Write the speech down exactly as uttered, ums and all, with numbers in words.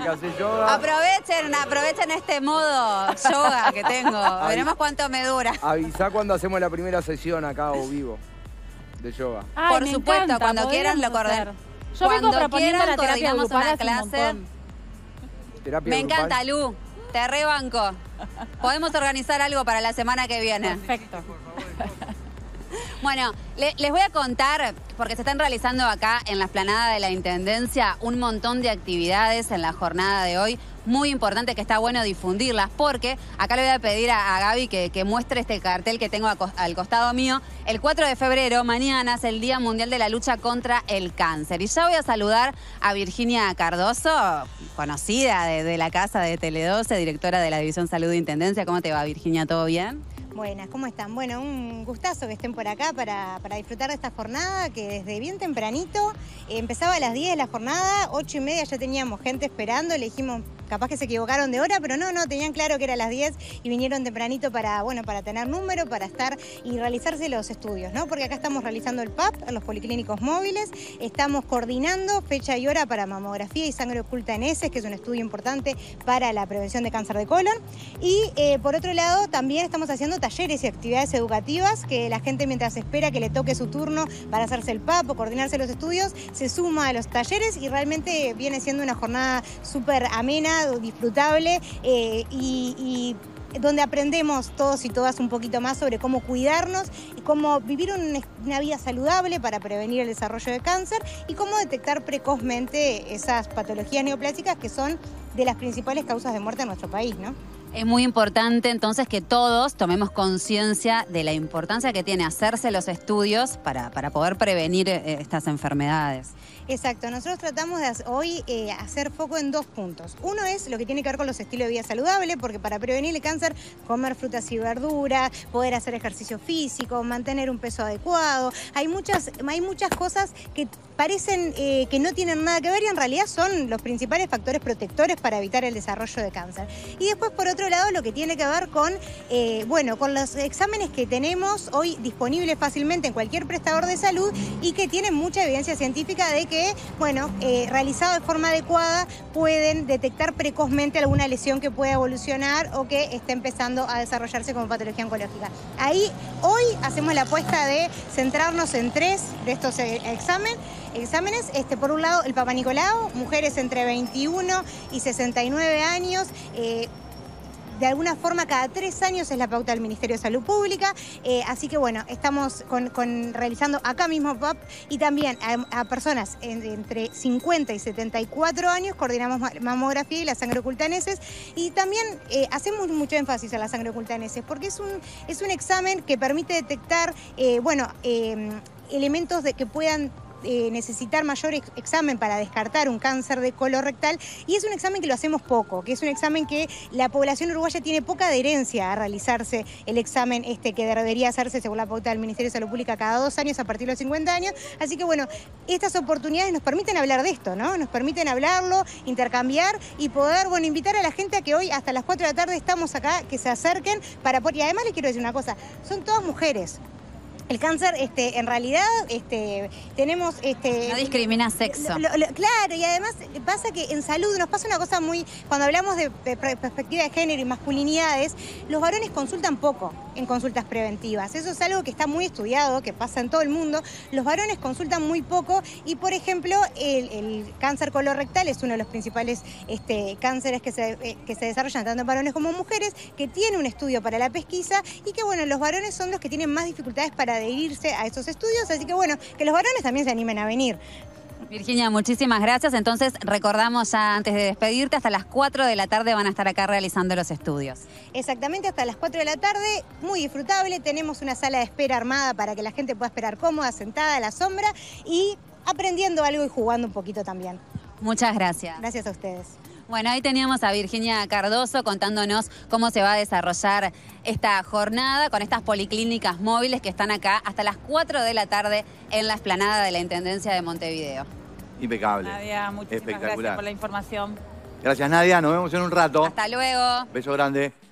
que hace yoga. Aprovechen, aprovechen este modo yoga que tengo. Avi- Veremos cuánto me dura. Avisá cuando hacemos la primera sesión acá o vivo de yoga. Ay, Por me supuesto, encanta, cuando quieran lo podríamos coordinamos. hacer. Yo vengo Cuando proponiendo quieran la terapia coordinamos grupal una hace un clase. montón. Terapia Me grupal. encanta, Lu. Te rebanco. Podemos organizar algo para la semana que viene. Perfecto. Bueno, le- les voy a contar, porque se están realizando acá en la explanada de la Intendencia un montón de actividades en la jornada de hoy. Muy importante, que está bueno difundirlas, porque acá le voy a pedir a, a Gaby que, que muestre este cartel que tengo a cos- al costado mío. El cuatro de febrero, mañana, es el Día Mundial de la Lucha contra el Cáncer. Y ya voy a saludar a Virginia Cardoso, conocida de, de la casa de Tele doce, directora de la División Salud de Intendencia. ¿Cómo te va, Virginia? ¿Todo bien? Buenas, ¿cómo están? Bueno, un gustazo que estén por acá para, para disfrutar de esta jornada que desde bien tempranito eh, empezaba a las diez de la jornada, ocho y media ya teníamos gente esperando, le dijimos capaz que se equivocaron de hora, pero no, no, tenían claro que era a las diez y vinieron tempranito para, bueno, para tener número, para estar y realizarse los estudios, ¿no? Porque acá estamos realizando el P A P en los policlínicos móviles, estamos coordinando fecha y hora para mamografía y sangre oculta en heces, que es un estudio importante para la prevención de cáncer de colon, y eh, por otro lado también estamos haciendo talleres y actividades educativas que la gente, mientras espera que le toque su turno para hacerse el P A P o coordinarse los estudios, se suma a los talleres y realmente viene siendo una jornada súper amena, disfrutable eh, y, y donde aprendemos todos y todas un poquito más sobre cómo cuidarnos y cómo vivir un, una vida saludable para prevenir el desarrollo de cáncer y cómo detectar precozmente esas patologías neoplásicas que son de las principales causas de muerte en nuestro país, ¿no? Es muy importante entonces que todos tomemos conciencia de la importancia que tiene hacerse los estudios para, para poder prevenir eh, estas enfermedades. Exacto, nosotros tratamos de hacer, hoy eh, hacer foco en dos puntos. Uno es lo que tiene que ver con los estilos de vida saludable, porque para prevenir el cáncer, comer frutas y verduras, poder hacer ejercicio físico, mantener un peso adecuado. Hay muchas, hay muchas cosas que parecen eh, que no tienen nada que ver y en realidad son los principales factores protectores para evitar el desarrollo de cáncer. Y después, por otro lado, lo que tiene que ver con, eh, bueno, con los exámenes que tenemos hoy disponibles fácilmente en cualquier prestador de salud y que tienen mucha evidencia científica de que que, bueno, eh, realizado de forma adecuada, pueden detectar precozmente alguna lesión que pueda evolucionar o que esté empezando a desarrollarse como patología oncológica. Ahí, hoy hacemos la apuesta de centrarnos en tres de estos eh, exámenes. Exámenes, este, por un lado, el Papa Nicolau, mujeres entre veintiuno y sesenta y nueve años, eh, de alguna forma cada tres años es la pauta del Ministerio de Salud Pública, eh, así que bueno, estamos con, con, realizando acá mismo P A P y también a, a personas en, entre cincuenta y setenta y cuatro años coordinamos mamografía y la sangre oculta en heces y también eh, hacemos mucho énfasis a la sangre oculta en heces porque es un, es un examen que permite detectar, eh, bueno, eh, elementos de, que puedan Eh, necesitar mayor ex examen para descartar un cáncer de colorectal y es un examen que lo hacemos poco, que es un examen que la población uruguaya tiene poca adherencia a realizarse el examen este que debería hacerse según la pauta del Ministerio de Salud Pública cada dos años a partir de los cincuenta años, así que bueno, estas oportunidades nos permiten hablar de esto, ¿no? Nos permiten hablarlo, intercambiar y poder, bueno, invitar a la gente a que hoy hasta las cuatro de la tarde estamos acá, que se acerquen para poder, y además les quiero decir una cosa, son todas mujeres. El cáncer, este, en realidad, este, tenemos... Este, no discrimina sexo. Lo, lo, claro, y además pasa que en salud nos pasa una cosa muy... Cuando hablamos de, de perspectiva de género y masculinidades, los varones consultan poco en consultas preventivas. Eso es algo que está muy estudiado, que pasa en todo el mundo. Los varones consultan muy poco y, por ejemplo, el, el cáncer colorectal es uno de los principales este, cánceres que se, eh, que se desarrollan tanto en varones como en mujeres, que tiene un estudio para la pesquisa y que, bueno, los varones son los que tienen más dificultades para adherirse a esos estudios, así que bueno, que los varones también se animen a venir. Virginia, muchísimas gracias. Entonces, recordamos ya antes de despedirte, hasta las cuatro de la tarde van a estar acá realizando los estudios. Exactamente, hasta las cuatro de la tarde, muy disfrutable. Tenemos una sala de espera armada para que la gente pueda esperar cómoda, sentada a la sombra y aprendiendo algo y jugando un poquito también. Muchas gracias. Gracias a ustedes. Bueno, ahí teníamos a Virginia Cardoso contándonos cómo se va a desarrollar esta jornada con estas policlínicas móviles que están acá hasta las cuatro de la tarde en la explanada de la Intendencia de Montevideo. Impecable. Nadia, muchísimas Espectacular. gracias por la información. Gracias, Nadia. Nos vemos en un rato. Hasta luego. Beso grande.